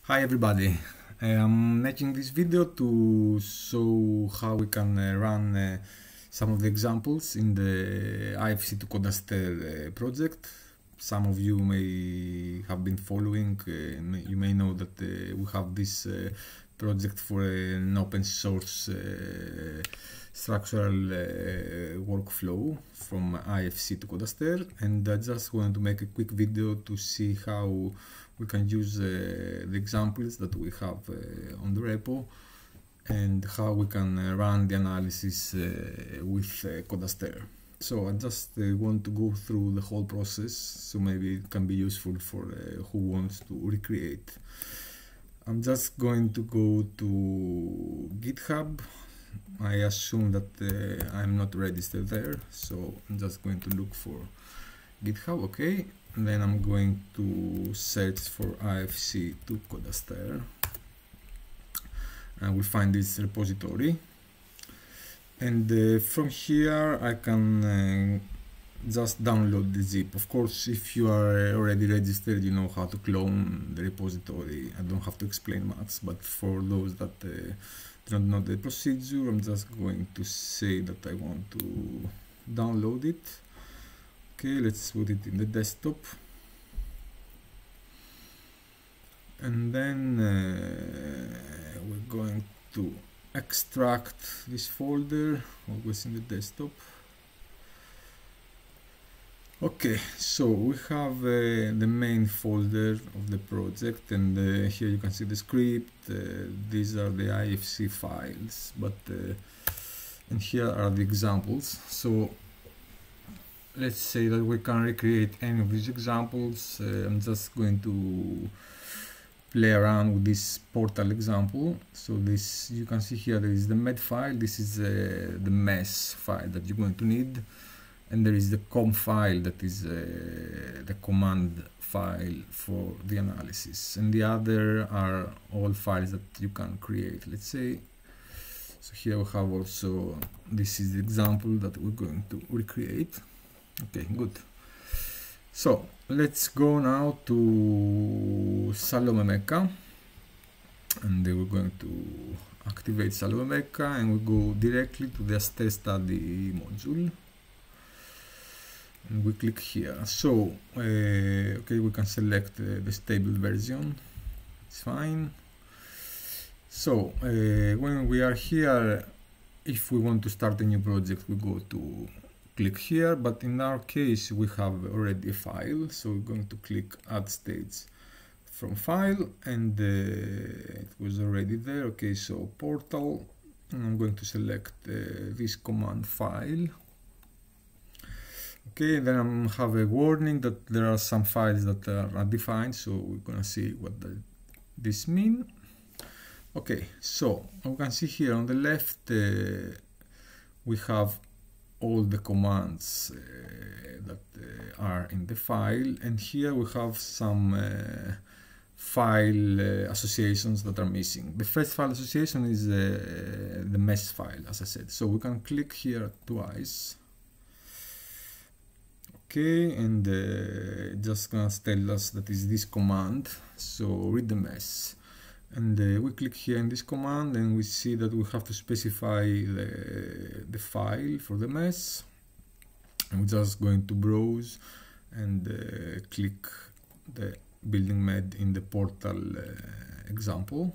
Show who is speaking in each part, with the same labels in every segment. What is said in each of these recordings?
Speaker 1: Hi everybody, I'm making this video to show how we can run some of the examples in the IFC to Code Aster project. Some of you may have been following, you may know that we have this project for an open source structural workflow from IFC to Code Aster, and I just want to make a quick video to see how we can use the examples that we have on the repo and how we can run the analysis with Code Aster. So I just want to go through the whole process, so maybe it can be useful for who wants to recreate. I'm just going to go to GitHub. I assume that I'm not registered there, so I'm just going to look for GitHub, okay. And then I'm going to search for IFC to Code Aster. I will find this repository. And from here I can just download the zip. Of course, if you are already registered, you know how to clone the repository. I don't have to explain much, but for those that don't know the procedure, I'm just going to say that I want to download it. Okay, let's put it in the desktop. And then we're going to extract this folder, always in the desktop. Okay, so we have the main folder of the project, and here you can see the script. These are the IFC files, but and here are the examples. So let's say that we can recreate any of these examples. I'm just going to play around with this portal example. So this, you can see here, there is the med file. This is the mess file that you're going to need. And there is the com file that is the command file for the analysis. And the other are all files that you can create, let's say. So here we have also, this is the example that we're going to recreate. Okay, good. So let's go now to Salome Mecha, and then we're going to activate Salome Mecha, and we go directly to the Aster study module, and we click here. So okay, we can select the stable version. It's fine. So when we are here, if we want to start a new project, we go to click here, but in our case we have already a file, so we're going to click add stage from file, and it was already there. Okay, so portal, and I'm going to select this command file. Okay, then I have a warning that there are some files that are undefined, so we're gonna see what this mean. Okay, so we can see here on the left we have all the commands that are in the file, and here we have some file associations that are missing. The first file association is the mess file, as I said, so we can click here twice. Okay, and just gonna tell us that is this command, so read the mess. And we click here in this command, and we see that we have to specify the file for the mess. And we're just going to browse and click the building med in the portal example.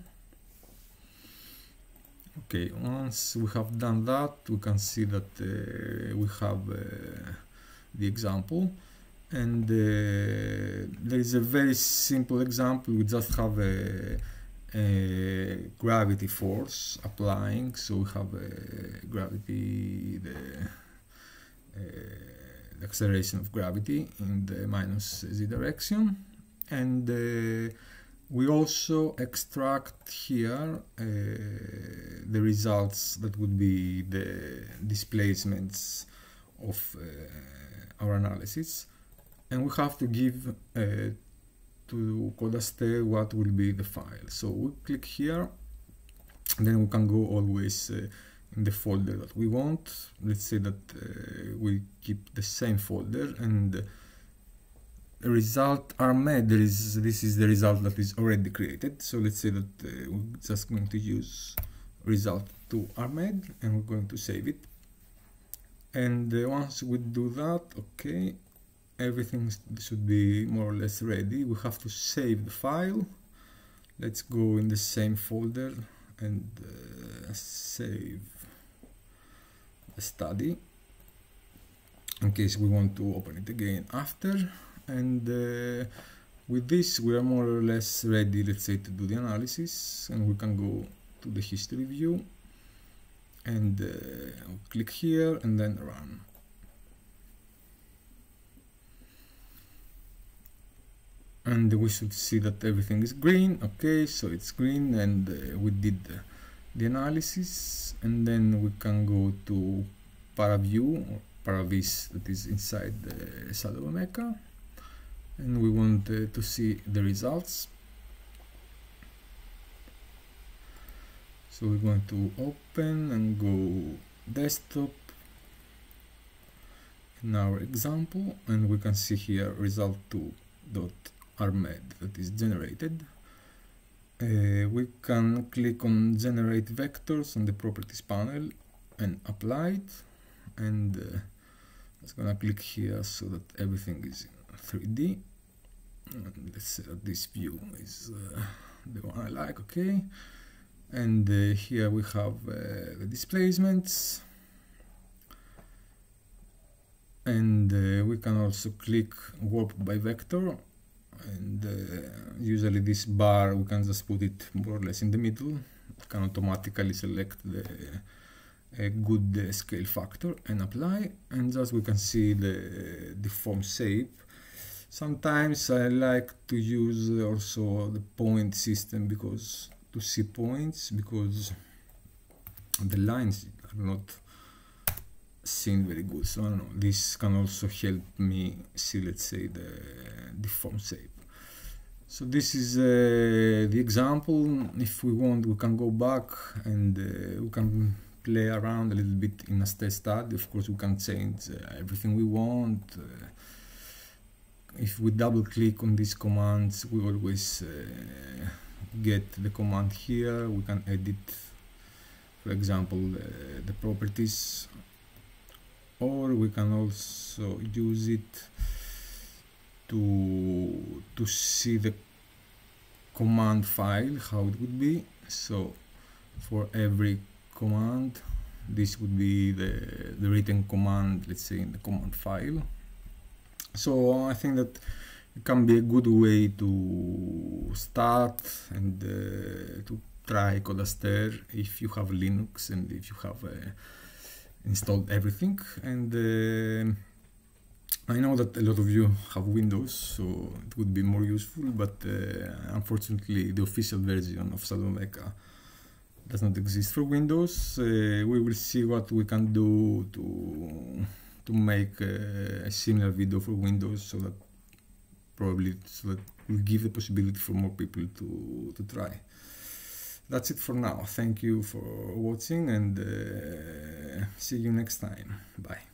Speaker 1: Okay, once we have done that, we can see that we have the example. And there is a very simple example. We just have a gravity force applying, so we have gravity, the acceleration of gravity in the minus z direction, and we also extract here the results that would be the displacements of our analysis, and we have to give to Code Aster what will be the file. So we click here, and then we can go always in the folder that we want. Let's say that we keep the same folder, and result armed, this is the result that is already created. So let's say that we're just going to use result to armed, and we're going to save it. And once we do that, okay, everything should be more or less ready. We have to save the file. Let's go in the same folder and save the study in case we want to open it again after. And with this we are more or less ready, let's say, to do the analysis, and we can go to the history view and click here and then run. And we should see that everything is green. Okay, so it's green, and we did the analysis. And then we can go to ParaView or Paravis, that is inside the Shadow Mecha, and we want to see the results. So we're going to open and go desktop in our example, and we can see here result2.armed that is generated. We can click on generate vectors on the properties panel and apply it, and I'm just gonna click here so that everything is in 3D. And let's say that this view is the one I like. Okay, and here we have the displacements, and we can also click warp by vector, and usually this bar we can just put it more or less in the middle. It can automatically select the good scale factor and apply, and just we can see the deformed shape. Sometimes I like to use also the point system because to see points, because the lines are not seen very good. So I don't know, this can also help me see, let's say, the deformed shape. So this is the example. If we want, we can go back and we can play around a little bit in a test study. Of course, we can change everything we want. If we double click on these commands, we always get the command here. We can edit, for example, the properties, or we can also use it to see the command file, how it would be. So for every command, this would be the written command, let's say, in the command file. So I think that it can be a good way to start and to try Code Aster if you have Linux and if you have installed everything. And I know that a lot of you have Windows, so it would be more useful, but unfortunately the official version of Shadow Mecha does not exist for Windows. We will see what we can do to make a similar video for Windows, so that will give the possibility for more people to try. That's it for now. Thank you for watching, and see you next time. Bye.